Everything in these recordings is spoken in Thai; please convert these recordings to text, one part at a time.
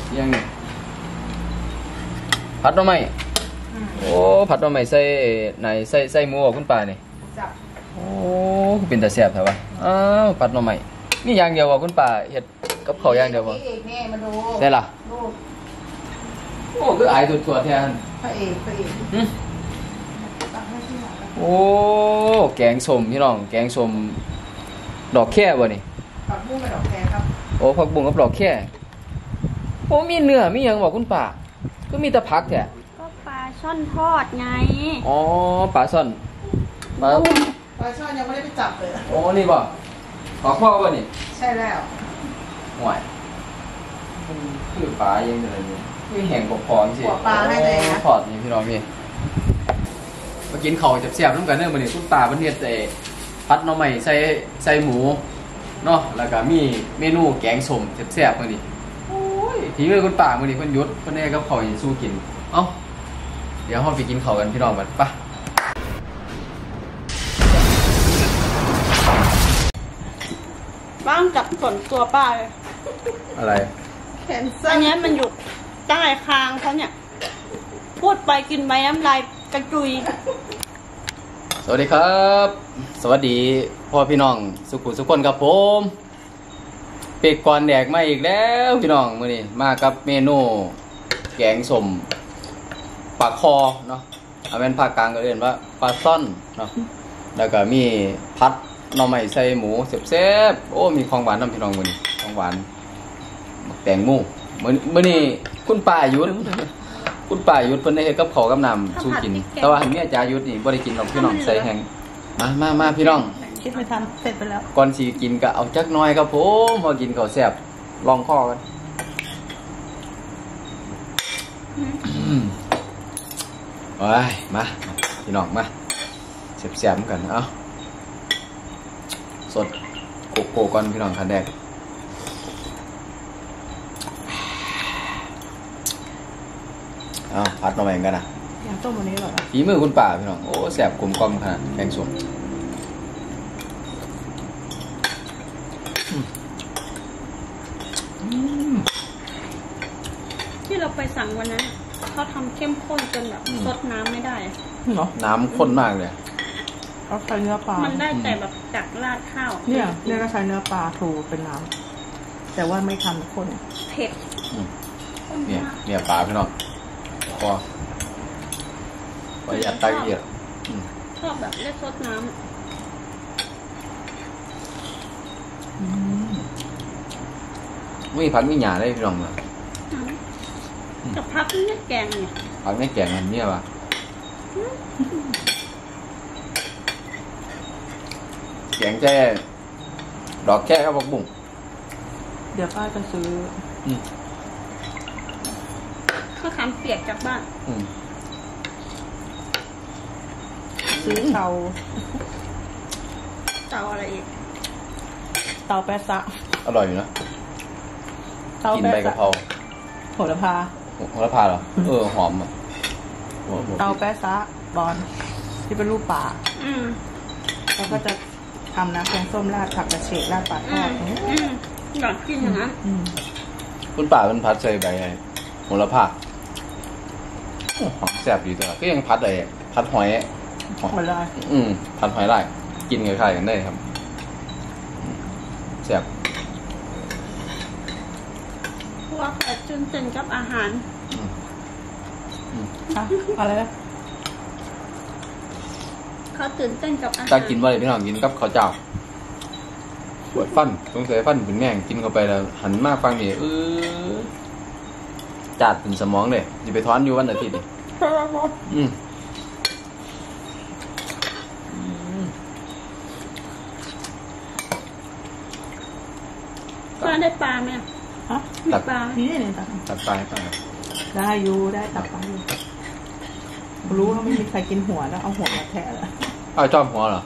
ยังไงผัดหน่อไม้โอ้ผัดหน่อไม้ใส่ไหนใส่หมูคุณป้านี่โอ้เป็นตาแซ่บใช่ปะอ้าวผัดหน่อไม้นี่อย่างเดียวว่าคุณป้าเฮ็ดกับข้าวอย่างเดียวบ่นี่มาดูได้ล่ะโอ้คืออายตัวแทนพระเอกโอ้แกงส้มพี่น้องแกงส้มดอกแค่บ่นี่ผักบุ้งกับดอกแคครับโอ้ผักบุ้งกับดอกแค่โอ้มีเนื้อมีหยังบอกคุณป้าก็มีแต่ผักแท้ก็ปลาช่อนทอดไงอ๋อปลาช่อนปลาช่อนยังไม่ได้ไปจับเลยโอ้นี่บ่ขอข้อบ่นี่ใช่แล้วห่วยคือปลายังอะไรนี่คือแห้งกรอบๆสิหัวปลาให้เลยนะทอดนี่พี่น้องพี่มากินข้าวแซ่บๆน้ำกันเด้อมื้อนี้คุณป้าเพิ่นเฮ็ดผัดหน่อไม้ใส่หมูเนาะแล้วก็มีเมนูแกงส้มแซ่บๆมื้อนี้โอ้ยทีมื้อคุณป้ามื้อนี้เพิ่นหยุดเพิ่นได้กับข้าวให้สู้กินเอ้าเดี๋ยวเราไปกินข้าวกันพี่น้องกันไปบ้างกับส่วนตัวป้าเลยอะไรแขนสั้นอันนี้มันอยู่ใต้คางเขาเนี่ยพูดไปกินไปน้ำลายกระจุยสวัสดีครับสวัสดีพ่อพี่น้องสุขุสุขคนครับผมเป็กก่อนแดกมาอีกแล้วพี่น้องมื้อนี้มากับเมนูแกงส้มปลาคอเนาะเอาเป็นภาคกลางก็เรียกว่าปลาซ่อนเนาะแล้วก็มีผัดหน่อไม้ใส่หมูแซ่บๆโอ้มีของหวานนำพี่น้องมื้อนี้ของหวานแตงโมมื้อนี้คุณป้าหยุดคุณป้าหยุดเพิ่นได้เฮ็ดกับข้าวกับน้ำสู้กินแต่ว่าเมียจ๋าหยุดนี่บ่ได้กินหรอกพี่น้องใส่แห้งมาพี่น้องคิดไม่ทันเสร็จไปแล้วก่อนสิกินก็เอาจักหน่อยครับผมพอกินข้าวแซ่บลองข้อกันว้ายมาพี่น้องมาแซ่บๆกันเอาสดโกโก้ก่อนพี่น้องคันแรกเอาผัดหน่อไม้กันนะอย่างต้มวันนี้หรอฝีมือคุณป้าพี่น้องโอ้แซ่บกลมกล่อมขนาดแกงส้มที่เราไปสั่งวันนั้นเขาทำเข้มข้นจนแบบซดน้ำไม่ได้เนาะน้ำข้นมากเลยเขาใช้เนื้อปลามันได้แต่แบบจากราดข้าวเนี่ยก็ใช้เนื้อปลาถูเป็นน้ำแต่ว่าไม่ทำข้นเผ็ดเนี่ยปลาพี่น้องพอยัดไตเยอะชอบแบบเล็กซดน้ำมีผักมีหญ้าได้พี่น้องเลยกับผักนี่แกงเนี่ยผักนี่แกงมันเนี่ยป่ะแกงแค่ดอกแค่กับผักบุ้งเดี๋ยวป้าจะซื้อข้าวขามเปียกจากบ้านซื้อเตาอะไรอีกเตาแปะซะอร่อยอยู่นะกินใบกะเพราโหระพาเหรอหอมอ่ะเตาแปะซะบอลที่เป็นรูปป่าแล้วก็จะทำน้ำแกงส้มราดผักกระเฉดราดปลาทอดอยากกินอย่างนั้นคุณป่าเป็นพัดใส่ใบโหระพาหอมแซ่บดีตัวก็ยังพัดเลยพัดหอยหอยลายพัดหอยลายกินคล้ายๆกันได้ครับแซ่บพวกตื่นเต้นกับอาหารอะไรนะเขาตื่นเต้นกับอาหารถ้ากินว่าอะไรพี่น้องกินกับข้าวเจ้าปวดฟันสงสัยฟันเป็นแม่งกินเข้าไปแล้วหันมาฟังนี่จัดเป็นสมองเลยอย่าไปท้อนอยู่วันอาทิตย์ดิป้าได้ปลาไหมตัดปลานี่เนี่ยตัดปลาได้อยู่ได้ตัดปลาอยู่รู้ว่าไม่มีใครกินหัวแล้วเอาหัวมาแทะเลยเอาชอบหัวเหรอ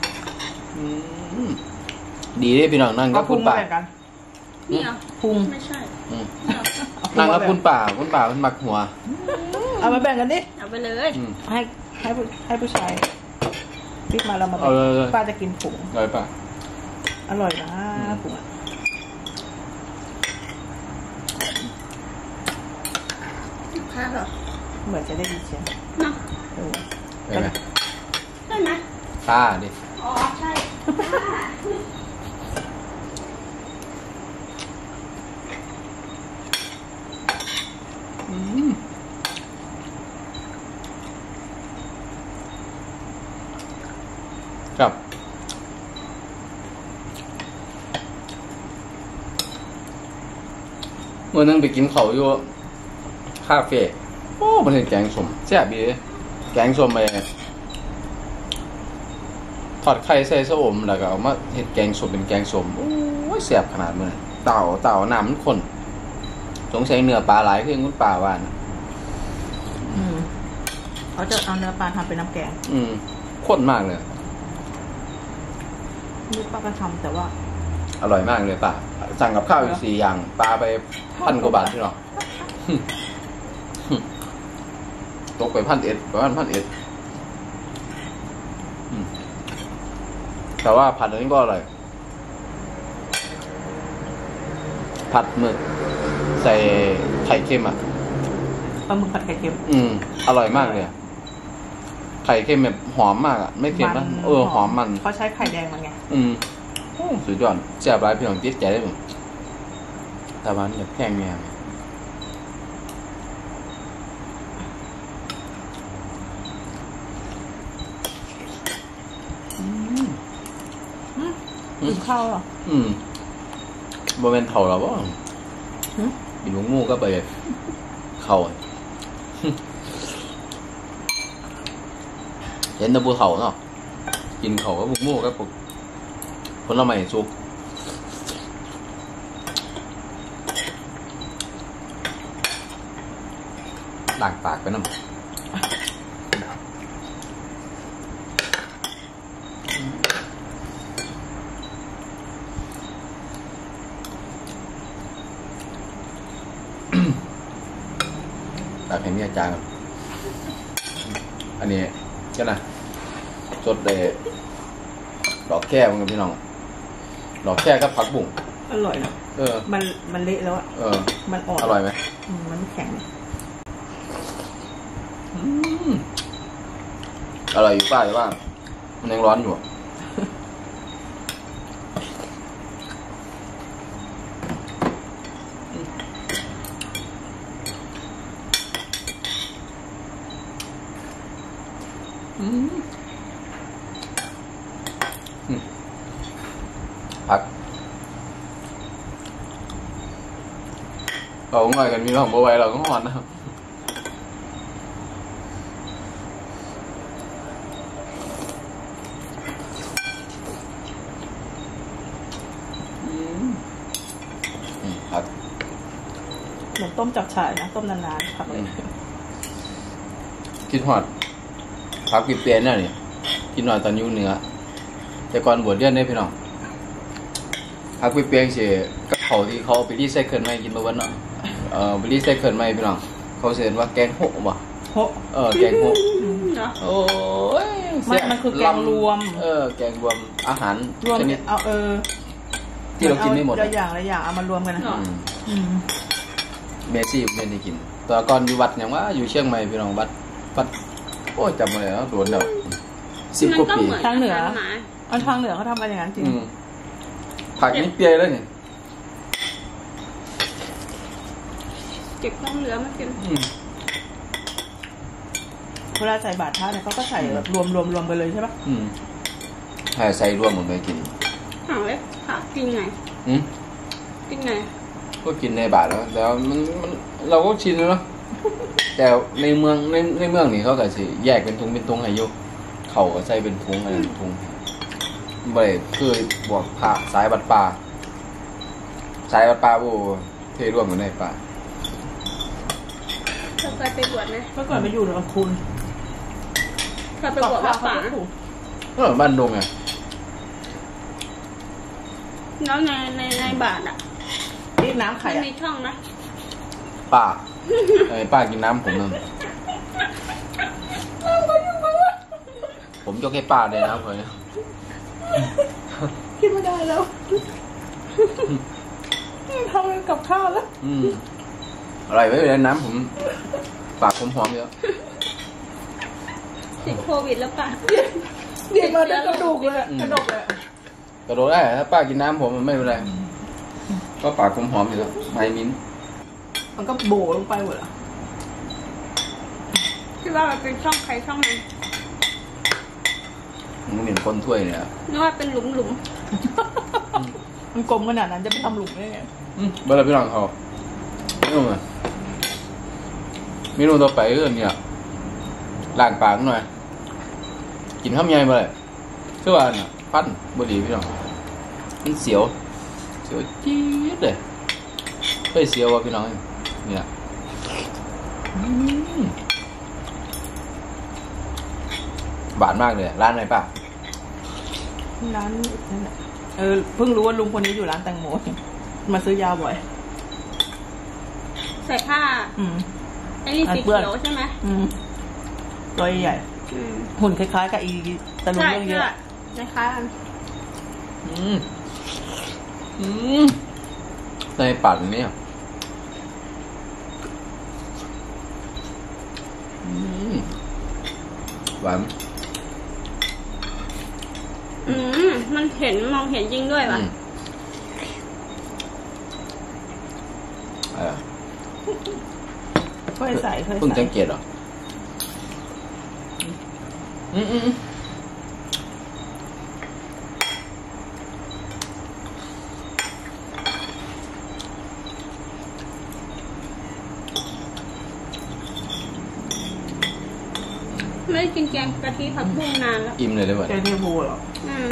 ดีเลยพี่น้องนั่งกับคุณป่าเนี่ยพุงไม่ใช่นั่งกับคุณป่าคุณมักหัวเอามาแบ่งกันดิเอาไปเลยให้ผู้ชายปิ๊กมาเรามาแบ่งป้าจะกินผงอร่อยป่ะอร่อยนะผงชัดเหรอเหมือนจะได้ยินเสียงเนาะเออเห็นไหมใช่ไหมค่าดิอ๋อใช่ครับเมื่อนึงไปกินเขาวอยู่คาเฟ่โอ้มันเห็นแกงส้มแซ่บดีแกงส้มไปทอดไข่ใส่ส้มแล้วก็เอามาเห็ดแกงส้มเป็นแกงส้มโอ้ยแซ่บขนาดมันเต่าน้ำมันข้นสงสัยเนื้อปลาหลายขึ้นคุณป่าว่านะเขาจะเอาเนื้อปลาทำเป็นน้ำแกงข้นมากเลยลูกป้าก็ทำแต่ว่าอร่อยมากเลยป่าสั่งกับข้าวอีก4 อย่างปลาไป1,000 กว่าบาทที่หรอ ตกไป1,100ประมาณ1,100แต่ว่าผัดอันนี้ก็อร่อยผัดหมึกใส่ไข่เค็มอ่ะปลาหมึกผัดไข่เค็มอร่อยมากเลยอะไข่เค็มแบบหอมมากอ่ะไม่เค็มนะหอมมันเขาใช้ไข่แดงมันไงโอ้สุดยอดแซ่บหลายพี่น้องติดใจได้หมดแต่ว่าเนี่ยแพงเนี่ยกินข้าวเหรอบ่เป็นเถ่าแล้วบ่กินหมูก็ไปเข่าเห็นแตะบูเข่าเนาะกินเข่าก็หมูก็ผลไม้สุกด่างปากไปน้ำตากเห็นมีอาจารย์อันนี้ก็นะสดเลยดอกแค่มึงพี่น้องดอกแค่กับผักบุ้งอร่อยนะมันเละแล้วอ่ะมันอ่อนอร่อยไหมมันไม่แข็งอร่อยอยู่ป้าแต่ว่ามันยังร้อนอยู่ผักเราง่อยกันมีของบัวไว้เราก็หอนนะครับผักเหมือนต้มจับฉ่ายนะต้มนานๆผักเลยคิดหอดผักปีเปลี่ยนน่ะนี่กินหน่อยตอนอยู่เหนือแต่ก่อนบวชเรียนได้พี่น้องผักปีเปลี่ยนเสียกับเขาที่เขาไปรีไซเคิลมากินมาวันเนาะไปรีไซเคิลมาพี่น้องเขาเสียว่าแกงโหบ่โหแกงโห โอ้ยมันคือแกงรวมแกงรวมอาหารรวมชนิดเอาที่เรากินไม่หมดละอย่างเอามารวมกันนะเมซี่ผมไม่ได้กินแต่ก่อนอยู่วัดอย่างว่าอยู่เชียงใหม่พี่น้องวัดโอ้ยจำมาแล้วโดนแล้ว10 กว่าปีทางเหนือทางเหนือเขาทำกันอย่างนั้นจริงผักนี่เปียแล้วนี่เก็บข้างเหลือมากินเวลาใส่บาตรพระเนี่ยเขาก็ใส่แบบรวมไปเลยใช่ปะใส่รวมหมดเลยกินหางเล็กค่ะกินไงกินไงก็กินในบาทแล้วแต่มันเราก็ชินแล้วเนาะแต่ในเมืองนี่เขาก็สิแยกเป็นถุงให้อยู่เขาก็ใส่เป็นถุงอะไรถุงบ่ได้คือบวกผ้าสายบัดป่าโอ้เทรวมกันในป่าเธอเคยไปบวชไหมเมื่อก่อนไปอยู่ในคุณเธอไปบวชวัดป่าบ้านดงไงแล้วในบาทอ่ะรีดน้ำไข่มันมีช่องนะป้าป้ากินน้ำผมนึงผมยกให้ป้าเลยนะเพื่อนกินไม่ได้แล้วทำเป็นกับข้าวแล้วอะไรไว้เลยน้ำผมปากผมหอมเยอะติดโควิดแล้วป่ะกินมาได้กระดูกเลยกระดกเลยกระโดดได้ถ้าป้ากินน้ำผมมันไม่เป็นไรก็ปากผมหอมอยู่แล้วไมมิ้นมันก็โบลงไปหมดอ่ะที่ว่ามันเป็นช่องใครช่องมันมึงเห็นคนถ้วยเนี่ยนึกว่าเป็นหลุมมันกลมขนาดนั้นจะไปทำหลุมได้ไงเบอร์พี่น้องเขาไม่รู้ไงไม่รู้ตัวไปเรื่องนี้ล้างปากหน่อยกินข้าวใหญ่มาเลยชื่อว่าเนี่ยปั้นบดีพี่น้องมันเสียวจี๊ดเลยเฮ้ยเสียวว่ะพี่น้องเนี่ยบานมากเลยร้านไหนป่ะร้านนั่นแหละเพิ่งรู้ว่าลุงคนนี้อยู่ร้านแตงโมมาซื้อยาบ่อยๆใส่ผ้าไอ้นี่สีเขียวใช่ไหมตัวใหญ่หุ่นคล้ายๆกับอีตะลุงใช่เรื่องเยอะใช่คล้ายกันในปั่นเนี่ยหวานมันเห็นมองเห็นจริงด้วยป่ะค่อยใส่ค่อยเพิ่งใส่สังเกตเหรอไม่ได้กินแกงกะทิผักบุ้งนานแล้วอิ่มเลยได้ไหมเจเทบูเหรอ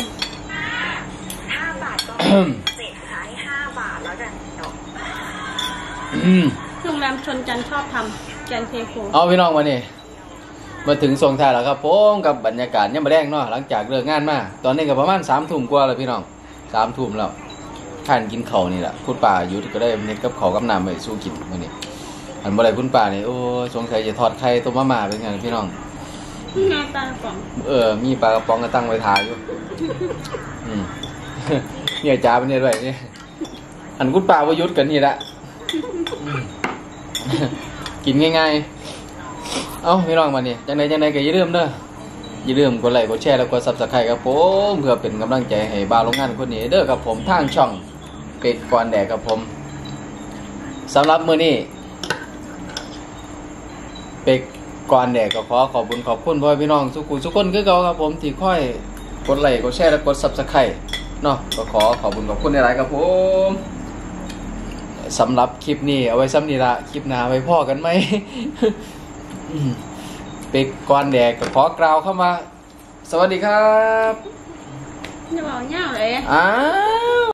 5 บาทก็เศษท้าย5 บาทแล้วกันจบโรงแรมชนจันทร์ชอบทำแกงเทโคเอาพี่น้องมานี่มาถึงทรงไทายแล้วครับผมกับบรรยากาศยังไม่แรงเนาะหลังจากเลิกงานมาตอนนี้ก็ประมาณ3 ทุ่มกว่าแล้วพี่น้อง3 ทุ่มแล้วท่านกินข้าวนี่แหละคุณป่าอยู่ก็ได้เน็ตกับข้าวกับน้ำไปสู้กินมื้อนี้อันบ่ได้คุณป่านี่โอ้สงสัยจะทอดไข่ต้มมาม่าเป็นไงพี่น้องงาปลากระป๋องมีปลากระป๋องก็ตั้งไว้ทาอยู่ เนี่ยจ้าเป็นเนี่ยด้วยนี่อันคุณป่าวยุทธกันนี่แหละ กินง่ายๆเอ้าพี่น้องมานี่จังใดก็อย่าลืมเด้ออย่าลืมกดไลค์กดแชร์แล้วกด Subscribe ครับผมเพื่อเป็นกำลังใจให้บ่าวโรงงานคนนี้เด้อครับผมทางช่องเป็ดก่อนแดกครับผมสำหรับมื้อนี้เป็ดก่อนแดกก็ขอขอบคุณขอบคุณพ่อพี่น้องทุกคนคือเก่าครับผมที่ค่อยกดไลค์กดแชร์และกด Subscribe เนาะก็ขอขอบคุณขอบคุณหลายๆครับผมสำหรับคลิปนี้เอาไว้ซ้ำนี้ละคลิปหน้าไว้พ่อกันไหม เป็กก่อนแดกก็ขอกล่าวเข้ามาสวัสดีครับจะบอกเงี้ยเลยอ้าว